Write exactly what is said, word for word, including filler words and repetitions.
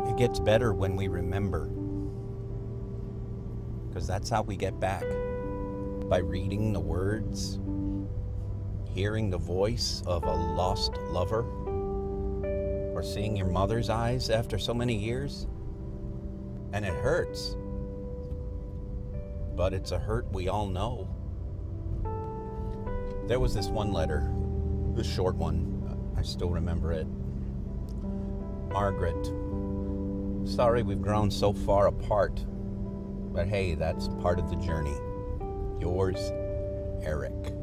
It gets better when we remember, because that's how we get back. By reading the words, hearing the voice of a lost lover, or seeing your mother's eyes after so many years. And it hurts, but it's a hurt we all know. There was this one letter, the short one, I still remember it. Margaret, sorry we've grown so far apart, but hey, that's part of the journey. Yours, Eric.